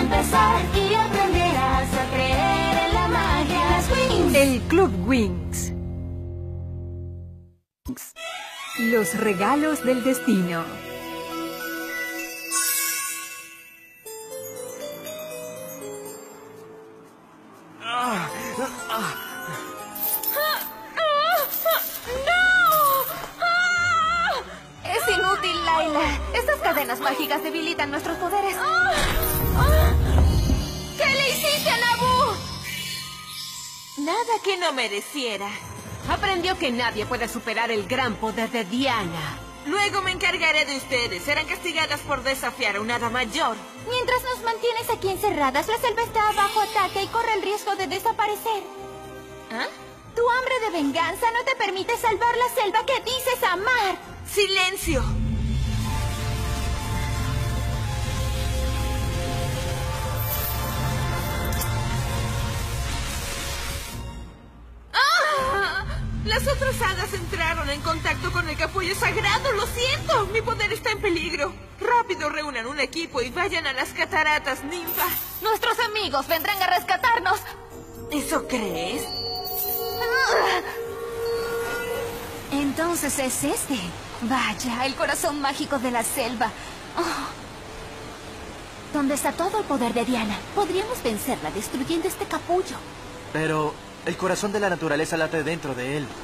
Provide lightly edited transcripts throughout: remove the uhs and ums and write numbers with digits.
empezar y aprenderás a creer en la magia. Las Wings. El Club Wings. Los regalos del destino. Es inútil, Layla. Estas cadenas mágicas debilitan nuestros poderes. ¿Qué le hiciste a Naboo? Nada que no mereciera. Aprendió que nadie puede superar el gran poder de Diana. Luego me encargaré de ustedes. Serán castigadas por desafiar a una hada mayor. Mientras nos mantienes aquí encerradas, la selva está bajo ataque y corre el riesgo de desaparecer. ¿Ah? Tu hambre de venganza no te permite salvar la selva que dices amar. ¡Silencio! Las otras hadas entraron en contacto con el capullo sagrado. ¡Lo siento! Mi poder está en peligro. Rápido, reúnan un equipo y vayan a las cataratas, ninfa. Nuestros amigos vendrán a rescatarnos. ¿Eso crees? Entonces es este. Vaya, el corazón mágico de la selva. Donde está todo el poder de Diana. Podríamos vencerla destruyendo este capullo. Pero el corazón de la naturaleza late dentro de él.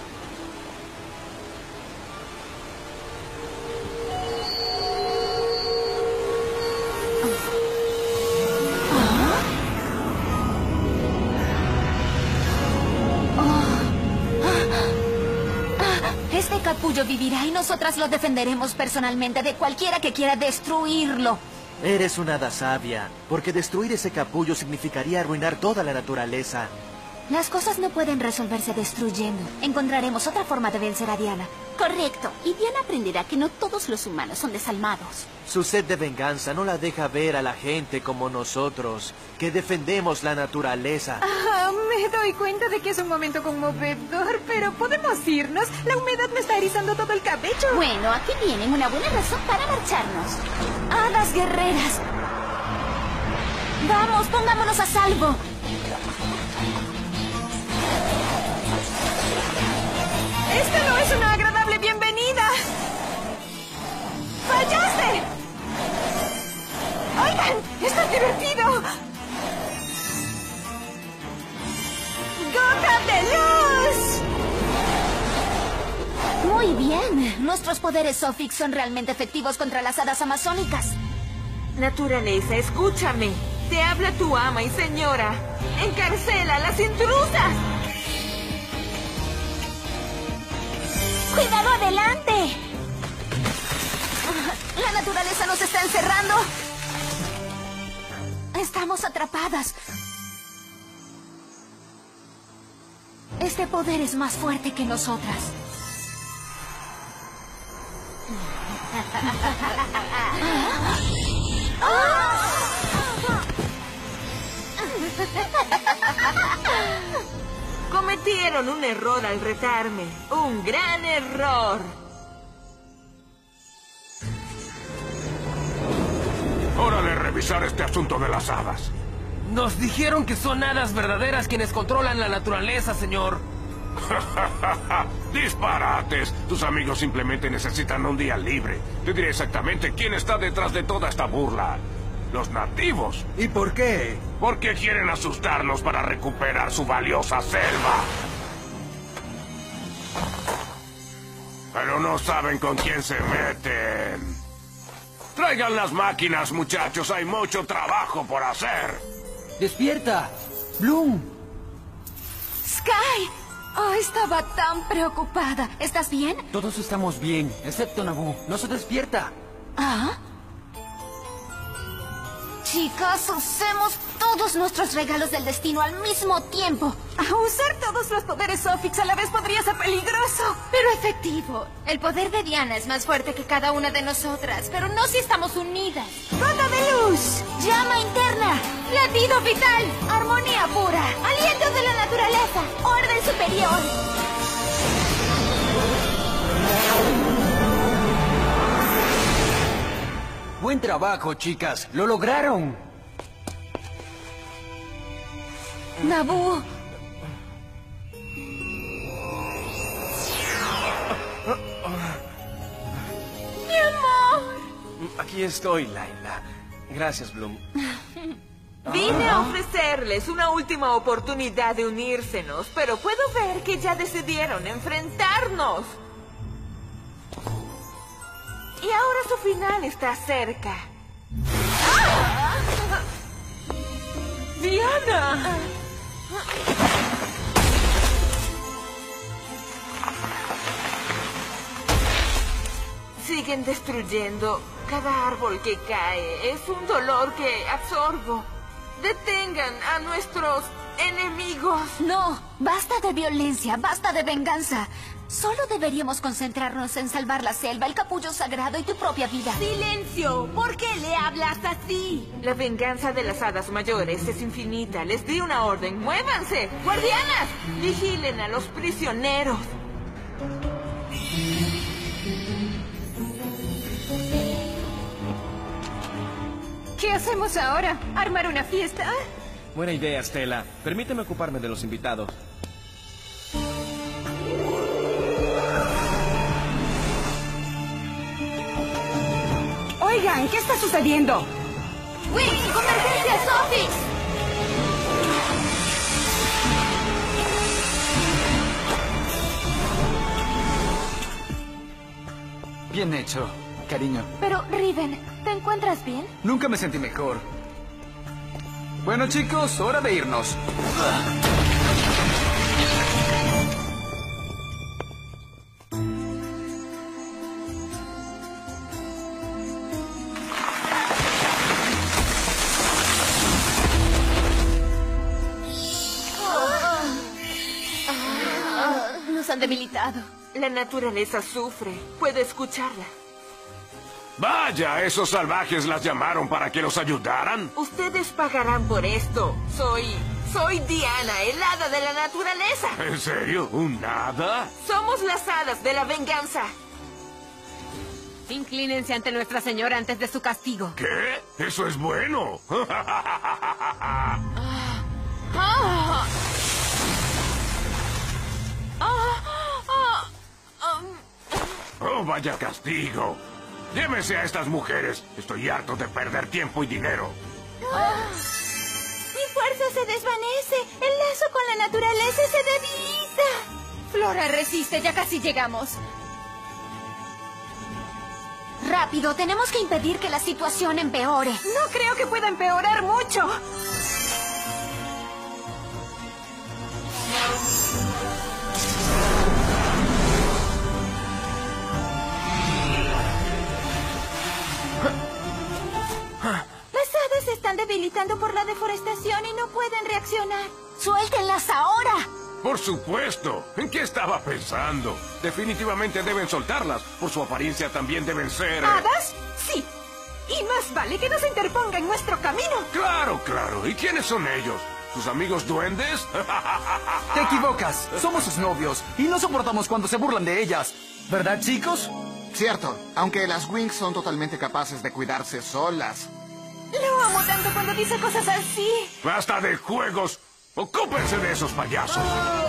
Este capullo vivirá y nosotras lo defenderemos personalmente de cualquiera que quiera destruirlo. Eres una hada sabia, porque destruir ese capullo significaría arruinar toda la naturaleza. Las cosas no pueden resolverse destruyendo. Encontraremos otra forma de vencer a Diana. Correcto. Y Diana aprenderá que no todos los humanos son desalmados. Su sed de venganza no la deja ver a la gente como nosotros, que defendemos la naturaleza. Me doy cuenta de que es un momento conmovedor, pero ¿podemos irnos? La humedad me está erizando todo el cabello. Bueno, aquí tienen una buena razón para marcharnos. ¡Hadas guerreras! ¡Vamos, pongámonos a salvo! ¡Esta no es una agradable bienvenida! ¡Fallaste! ¡Oigan! ¡Esto es divertido! ¡Gota de luz! Muy bien. Nuestros poderes Sofix son realmente efectivos contra las hadas amazónicas. Naturaleza, escúchame. Te habla tu ama y señora. ¡Encarcela a las intrusas! ¡Cuidado adelante! La naturaleza nos está encerrando. Estamos atrapadas. Este poder es más fuerte que nosotras. Cometieron un error al retarme. Un gran error. Hora de revisar este asunto de las hadas. Nos dijeron que son hadas verdaderas quienes controlan la naturaleza, señor. ¡Disparates! Tus amigos simplemente necesitan un día libre. Te diré exactamente quién está detrás de toda esta burla. Los nativos. ¿Y por qué? Porque quieren asustarnos para recuperar su valiosa selva. Pero no saben con quién se meten. Traigan las máquinas, muchachos. Hay mucho trabajo por hacer. ¡Despierta! ¡Bloom! ¡Sky! Oh, estaba tan preocupada. ¿Estás bien? Todos estamos bien, excepto Naboo. No se despierta. ¿Ah? Chicas, usemos todos nuestros regalos del destino al mismo tiempo. Usar todos los poderes Sofix a la vez podría ser peligroso, pero efectivo. El poder de Diana es más fuerte que cada una de nosotras, pero no si estamos unidas. ¡Gota de luz! ¡Llama interna! ¡Latido vital! ¡Armonía pura! ¡Aliento de la naturaleza! ¡Orden superior! Buen trabajo, chicas. ¡Lo lograron! Naboo. ¡Mi amor! Aquí estoy, Layla. Gracias, Bloom. Vine a ofrecerles una última oportunidad de unírsenos, pero puedo ver que ya decidieron enfrentarnos. Y ahora su final está cerca. ¡Ah! ¡Diana! Siguen destruyendo cada árbol que cae. Es un dolor que absorbo. Detengan a nuestros enemigos. No, basta de violencia, basta de venganza. Solo deberíamos concentrarnos en salvar la selva, el capullo sagrado y tu propia vida. ¡Silencio! ¿Por qué le hablas así? La venganza de las hadas mayores es infinita. Les di una orden. ¡Muévanse! ¡Guardianas! Vigilen a los prisioneros. ¿Qué hacemos ahora? ¿Armar una fiesta? Buena idea, Stella. Permíteme ocuparme de los invitados. Oigan, ¿qué está sucediendo? ¡Wing! ¡Convergencia Sofix! Bien hecho, cariño. Pero, Riven, ¿te encuentras bien? Nunca me sentí mejor. Bueno, chicos, hora de irnos. Nos han debilitado. La naturaleza sufre. Puedo escucharla. Vaya, esos salvajes las llamaron para que los ayudaran. Ustedes pagarán por esto. Soy Diana, el hada de la naturaleza. ¿En serio? ¿Un hada? Somos las hadas de la venganza. Inclínense ante Nuestra Señora antes de su castigo. ¿Qué? Eso es bueno. Oh, vaya castigo. Llévese a estas mujeres. Estoy harto de perder tiempo y dinero. Mi fuerza se desvanece. El lazo con la naturaleza se debilita. Flora, resiste. Ya casi llegamos. Rápido, tenemos que impedir que la situación empeore. No creo que pueda empeorar mucho. Las hadas se están debilitando por la deforestación y no pueden reaccionar. ¡Suéltenlas ahora! Por supuesto. ¿En qué estaba pensando? Definitivamente deben soltarlas. Por su apariencia también deben ser... ¿Hadas? Sí. Y más vale que no se interponga en nuestro camino. Claro, claro. ¿Y quiénes son ellos? ¿Sus amigos duendes? Te equivocas. Somos sus novios y no soportamos cuando se burlan de ellas. ¿Verdad, chicos? Cierto, aunque las Wings son totalmente capaces de cuidarse solas. Lo amo tanto cuando dice cosas así. ¡Basta de juegos! ¡Ocúpense de esos payasos!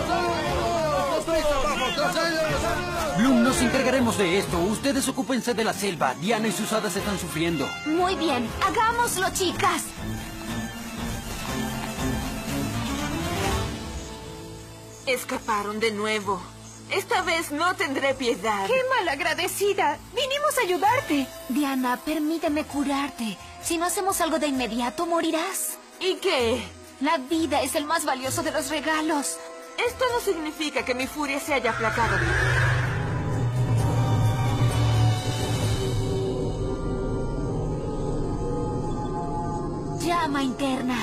Bloom, nos encargaremos de esto. Ustedes ocúpense de la selva. Diana y sus hadas están sufriendo. Muy bien, hagámoslo, chicas. Escaparon de nuevo. Esta vez no tendré piedad. ¡Qué malagradecida! Vinimos a ayudarte. Diana, permíteme curarte. Si no hacemos algo de inmediato, morirás. ¿Y qué? La vida es el más valioso de los regalos. Esto no significa que mi furia se haya aplacado. Llama interna.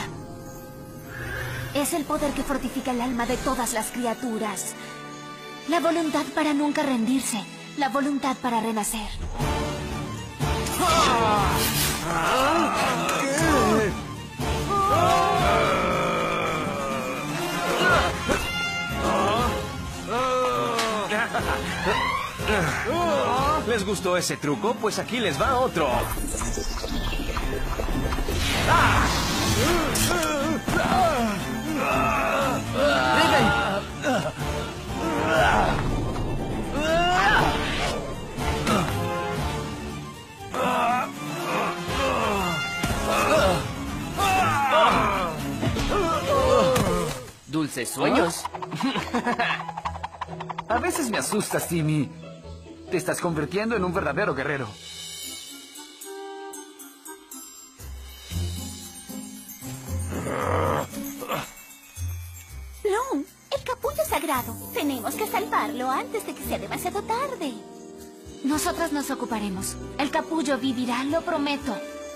Es el poder que fortifica el alma de todas las criaturas. La voluntad para nunca rendirse. La voluntad para renacer. ¿Les gustó ese truco? Pues aquí les va otro. dulces sueños. A veces me asustas, Timmy. Te estás convirtiendo en un verdadero guerrero. Bloom, el capullo es sagrado. Tenemos que salvarlo antes de que sea demasiado tarde. Nosotras nos ocuparemos. El capullo vivirá, lo prometo.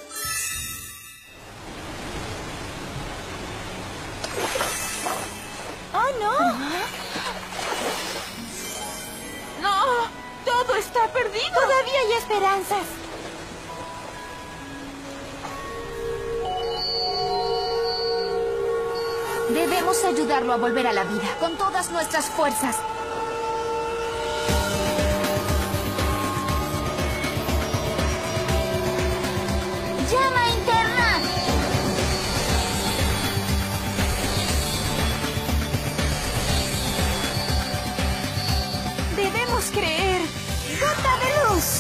¡Oh, no! ¡No! ¡Todo está perdido! Todavía hay esperanzas. Debemos ayudarlo a volver a la vida con todas nuestras fuerzas. ¡Llama interna! Debemos creer. ¡Gota de luz!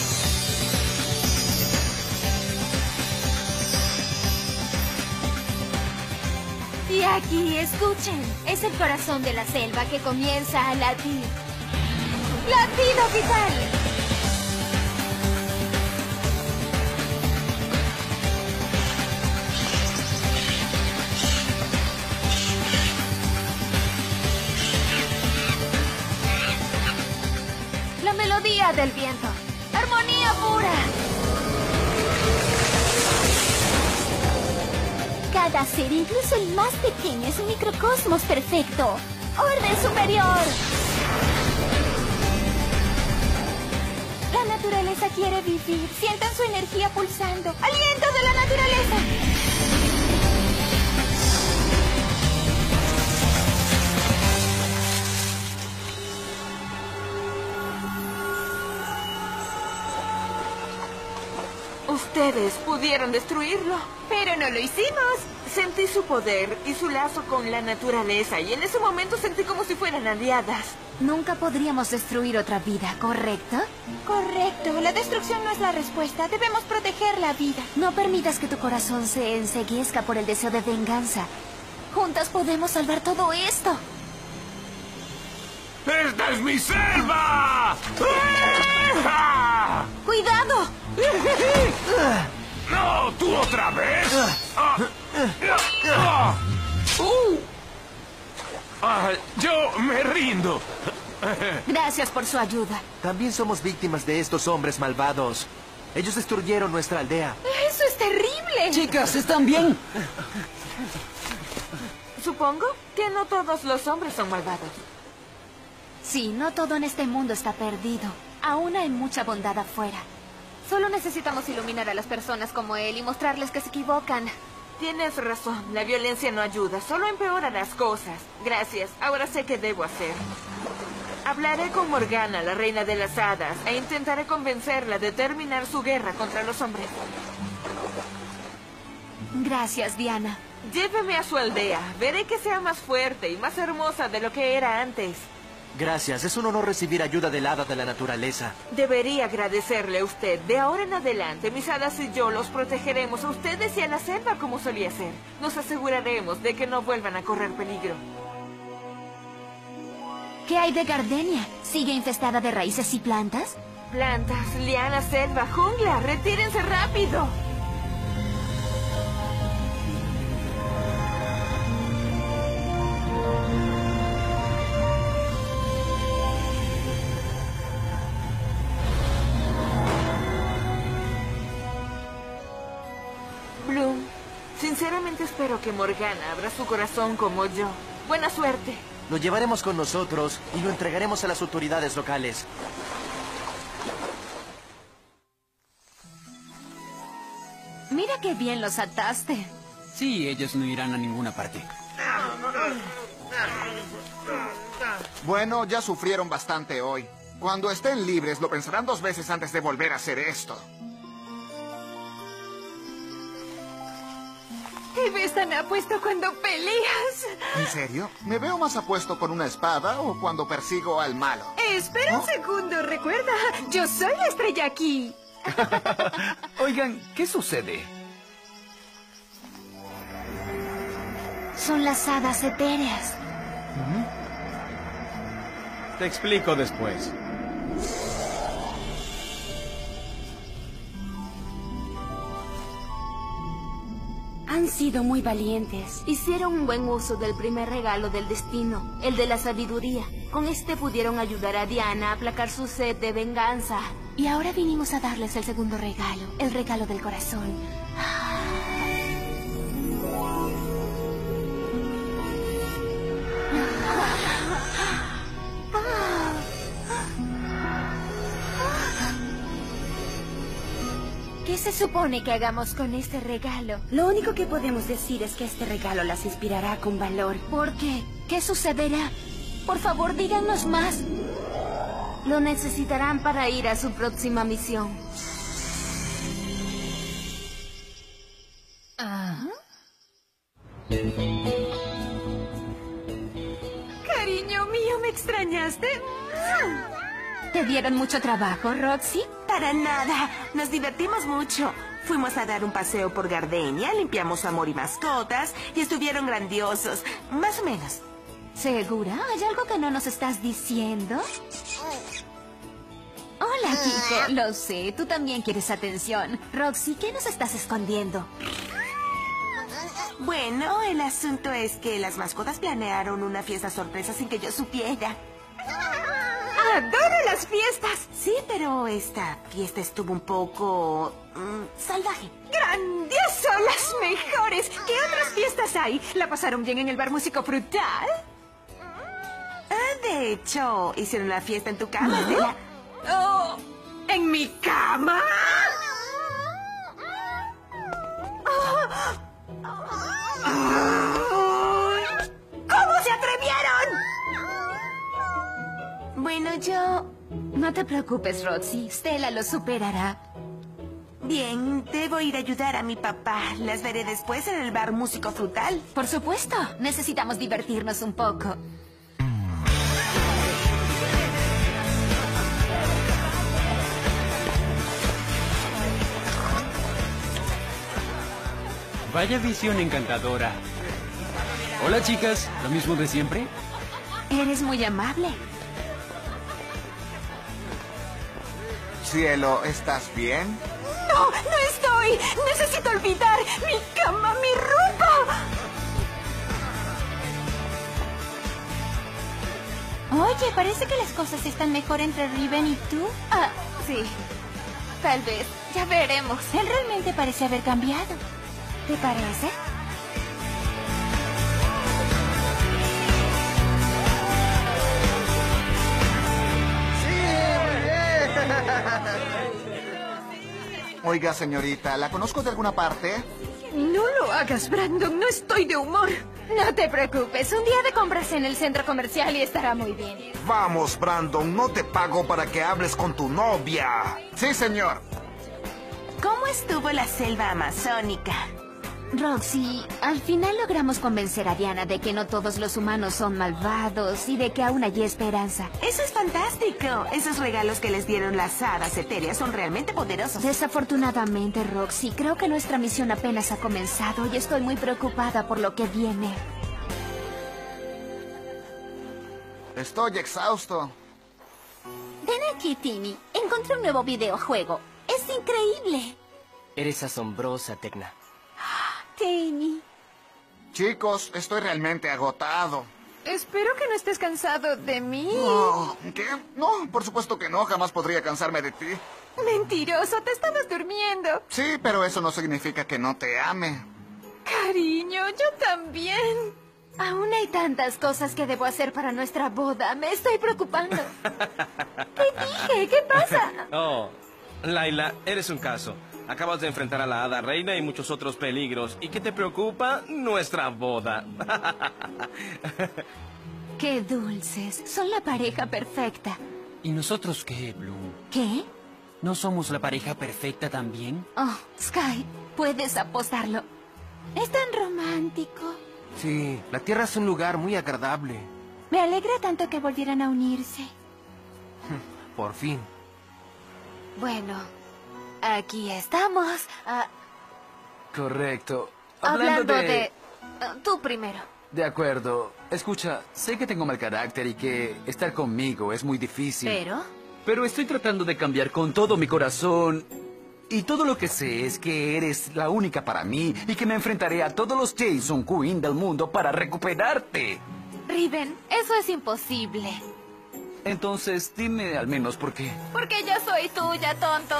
Y aquí, escuchen. Es el corazón de la selva que comienza a latir. ¡Latido vital! La melodía del viento. ¡Armonía pura! Cada ser, incluso el más pequeño, es un microcosmos perfecto. ¡Orden superior! La naturaleza quiere vivir. Sientan su energía pulsando. ¡Aliento de la naturaleza! Ustedes pudieron destruirlo. Pero no lo hicimos. Sentí su poder y su lazo con la naturaleza, y en ese momento sentí como si fueran aliadas. Nunca podríamos destruir otra vida, ¿correcto? Correcto. La destrucción no es la respuesta. Debemos proteger la vida. No permitas que tu corazón se enceguezca por el deseo de venganza. Juntas podemos salvar todo esto. ¡Esta es mi selva! ¡Ah! ¡Cuidado! ¡No! ¿Tú otra vez? Yo me rindo. Gracias por su ayuda. También somos víctimas de estos hombres malvados. Ellos destruyeron nuestra aldea. ¡Eso es terrible! Chicas, ¿están bien? Supongo que no todos los hombres son malvados. Sí, no todo en este mundo está perdido. Aún hay mucha bondad afuera. Solo necesitamos iluminar a las personas como él y mostrarles que se equivocan. Tienes razón, la violencia no ayuda, solo empeora las cosas. Gracias, ahora sé qué debo hacer. Hablaré con Morgana, la reina de las hadas, e intentaré convencerla de terminar su guerra contra los hombres. Gracias, Diana. Lléveme a su aldea, veré que sea más fuerte y más hermosa de lo que era antes. Gracias, es un honor recibir ayuda del hada de la naturaleza. Debería agradecerle a usted. De ahora en adelante, mis hadas y yo los protegeremos a ustedes y a la selva como solía ser. Nos aseguraremos de que no vuelvan a correr peligro. ¿Qué hay de Gardenia? ¿Sigue infestada de raíces y plantas? Plantas, lianas, selva, jungla, retírense rápido. Bloom, sinceramente espero que Morgana abra su corazón como yo. Buena suerte. Lo llevaremos con nosotros y lo entregaremos a las autoridades locales. Mira qué bien los ataste. Sí, ellos no irán a ninguna parte. Bueno, ya sufrieron bastante hoy. Cuando estén libres, lo pensarán 2 veces antes de volver a hacer esto. Te ves tan apuesto cuando peleas. ¿En serio? ¿Me veo más apuesto con una espada o cuando persigo al malo? Espera un segundo, recuerda. Yo soy la estrella aquí. Oigan, ¿qué sucede? Son las hadas etéreas. Te explico después. Han sido muy valientes. Hicieron un buen uso del primer regalo del destino, el de la sabiduría. Con este pudieron ayudar a Diana a aplacar su sed de venganza. Y ahora vinimos a darles el segundo regalo, el regalo del corazón. ¿Qué se supone que hagamos con este regalo? Lo único que podemos decir es que este regalo las inspirará con valor. ¿Por qué? ¿Qué sucederá? Por favor, díganos más. Lo necesitarán para ir a su próxima misión. Cariño mío, ¿me extrañaste? ¿Te dieron mucho trabajo, Roxy? Para nada. Nos divertimos mucho. Fuimos a dar un paseo por Gardenia, limpiamos Amor y Mascotas y estuvieron grandiosos. Más o menos. ¿Segura? ¿Hay algo que no nos estás diciendo? Hola, Kiko. Lo sé, tú también quieres atención. Roxy, ¿qué nos estás escondiendo? Bueno, el asunto es que las mascotas planearon una fiesta sorpresa sin que yo supiera. ¡Adoro las fiestas! Sí, pero esta fiesta estuvo un poco... salvaje. ¡Grandioso! ¡Las mejores! ¿Qué otras fiestas hay? ¿La pasaron bien en el bar Músico Frutal? De hecho, hicieron la fiesta en tu cama, Estela. Oh, ¿en mi cama? ¿Cómo se atrevieron? Bueno, yo... No te preocupes, Roxy. Stella lo superará. Bien, debo ir a ayudar a mi papá. Las veré después en el bar Músico Frutal. Por supuesto. Necesitamos divertirnos un poco. Vaya visión encantadora. Hola, chicas. ¿Lo mismo de siempre? Eres muy amable. Cielo, ¿estás bien? ¡No! ¡No estoy! ¡Necesito olvidar! ¡Mi cama, mi ropa! Oye, parece que las cosas están mejor entre Riven y tú. Sí. Tal vez. Ya veremos. Él realmente parece haber cambiado. ¿Te parece? Oiga, señorita, ¿la conozco de alguna parte? No lo hagas, Brandon. No estoy de humor. No te preocupes. Un día de compras en el centro comercial y estará muy bien. Vamos, Brandon, no te pago para que hables con tu novia. Sí, señor. ¿Cómo estuvo la selva amazónica? Roxy, al final logramos convencer a Diana de que no todos los humanos son malvados y de que aún hay esperanza. Eso es fantástico. Esos regalos que les dieron las hadas etéreas son realmente poderosos. Desafortunadamente, Roxy, creo que nuestra misión apenas ha comenzado y estoy muy preocupada por lo que viene. Estoy exhausto. Ven aquí, Timmy. Encontré un nuevo videojuego. ¡Es increíble! Eres asombrosa, Tecna. Timmy. Chicos, estoy realmente agotado. Espero que no estés cansado de mí. Oh, ¿qué? No, por supuesto que no. Jamás podría cansarme de ti. Mentiroso, te estabas durmiendo. Sí, pero eso no significa que no te ame. Cariño, yo también. Aún hay tantas cosas que debo hacer para nuestra boda. Me estoy preocupando. ¿Qué dije? ¿Qué pasa? Oh, Layla, eres un caso. Acabas de enfrentar a la hada reina y muchos otros peligros. ¿Y qué te preocupa? Nuestra boda. ¡Qué dulces! Son la pareja perfecta. ¿Y nosotros qué, Bloom? ¿Qué? ¿No somos la pareja perfecta también? Oh, Sky, puedes apostarlo. Es tan romántico. Sí, la Tierra es un lugar muy agradable. Me alegra tanto que volvieran a unirse. Por fin. Bueno, aquí estamos. Correcto. Hablando de... Tú primero. De acuerdo. Escucha, sé que tengo mal carácter y que estar conmigo es muy difícil. Pero estoy tratando de cambiar con todo mi corazón. Y todo lo que sé es que eres la única para mí y que me enfrentaré a todos los Jason Quinn del mundo para recuperarte. Riven, eso es imposible. Entonces, dime al menos por qué. Porque yo soy tuya, tonto.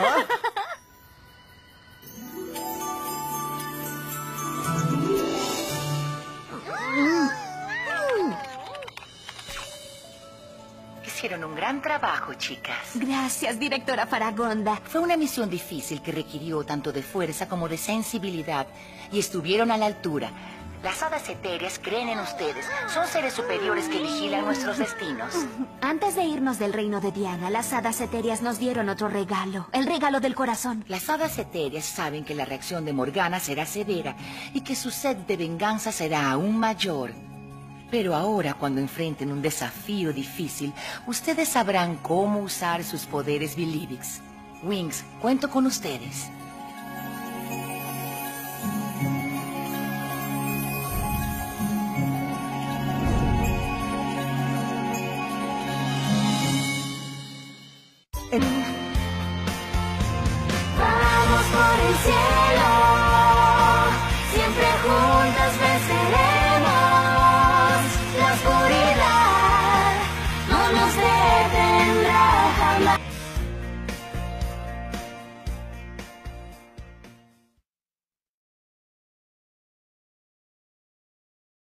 Hicieron un gran trabajo, chicas. Gracias, directora Faragonda. Fue una misión difícil que requirió tanto de fuerza como de sensibilidad. Y estuvieron a la altura. Las hadas etéreas creen en ustedes. Son seres superiores que vigilan nuestros destinos. Antes de irnos del reino de Diana, las hadas etéreas nos dieron otro regalo. El regalo del corazón. Las hadas etéreas saben que la reacción de Morgana será severa y que su sed de venganza será aún mayor. Pero ahora, cuando enfrenten un desafío difícil, ustedes sabrán cómo usar sus poderes Believix. Wings, cuento con ustedes.